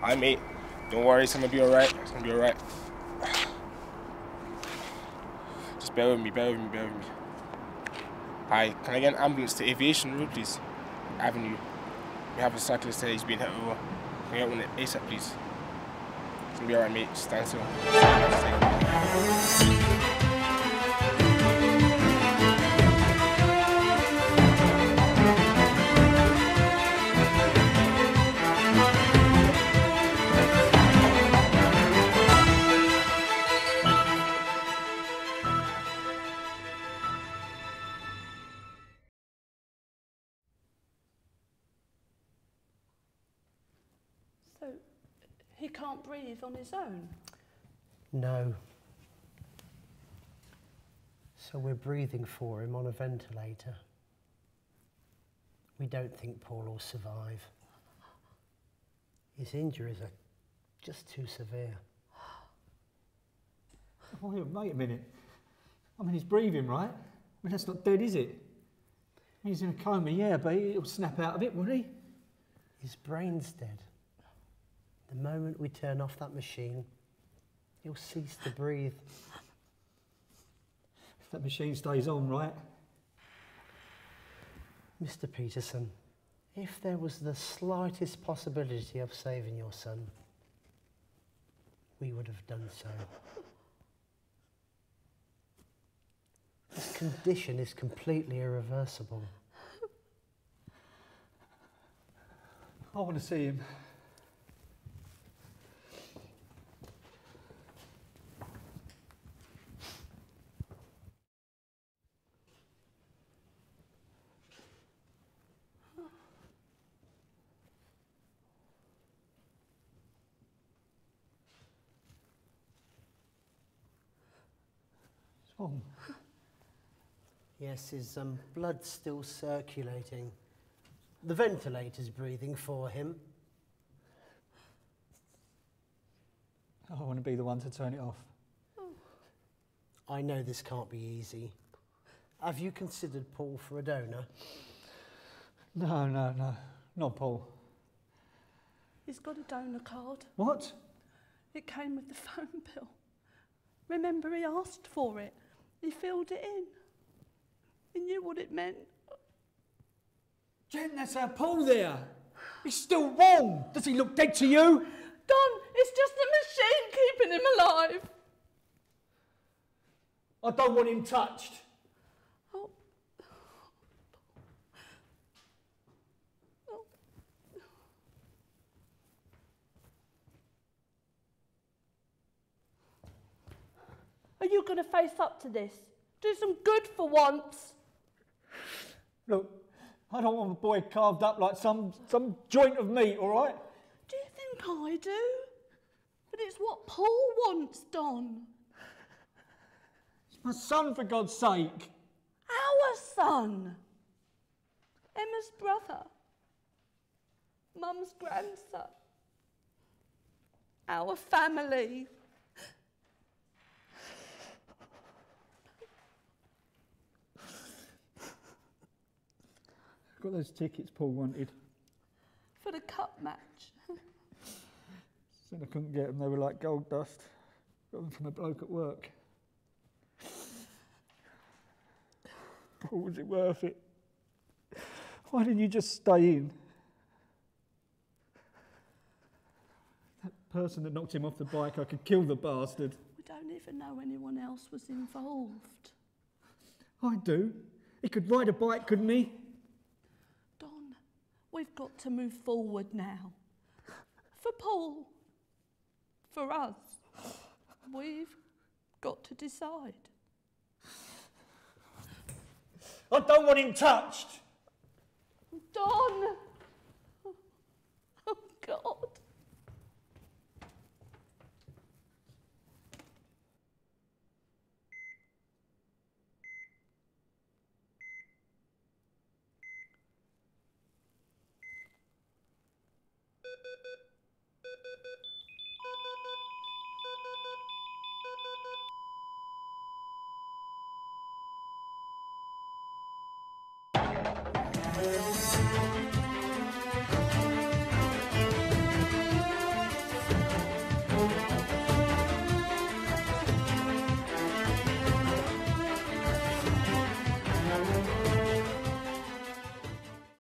Hi, mate. Don't worry, it's gonna be alright. It's gonna be alright. Just bear with me, bear with me, bear with me. Hi, can I get an ambulance to Aviation Road, please? Avenue. We have a cyclist here, he's been hit over. Can I get one ASAP, please? It's gonna be alright, mate. Just stand still. So, he can't breathe on his own? No. So we're breathing for him on a ventilator. We don't think Paul will survive. His injuries are just too severe. Oh, wait a minute. I mean, he's breathing, right? I mean, that's not dead, is it? He's in a coma, yeah, but he'll snap out of it, won't he? His brain's dead. The moment we turn off that machine, he'll cease to breathe. If that machine stays on, right? Mr. Peterson, if there was the slightest possibility of saving your son, we would have done so. His condition is completely irreversible. I want to see him. What's wrong? Yes, his blood's still circulating. The ventilator's breathing for him. I want to be the one to turn it off. I know this can't be easy. Have you considered Paul for a donor? No, not Paul. He's got a donor card. What? It came with the phone bill. Remember, he asked for it. He filled it in. He knew what it meant. Jen, that's our Paul there. He's still warm. Does he look dead to you? Don, it's just the machine keeping him alive. I don't want him touched. Oh. Oh. Are you going to face up to this? Do some good for once. Look, I don't want a boy carved up like some joint of meat, all right? Do you think I do? But it's what Paul wants, Don. It's my son, for God's sake. Our son. Emma's brother. Mum's grandson. Our family. Got those tickets Paul wanted. For the cup match. Said I couldn't get them, they were like gold dust. Got them from a bloke at work. Paul, was it worth it? Why didn't you just stay in? That person that knocked him off the bike, I could kill the bastard. We don't even know anyone else was involved. I do. He could ride a bike, couldn't he? Don, we've got to move forward now. For Paul. For us. We've got to decide. I don't want him touched. Don! Oh, God.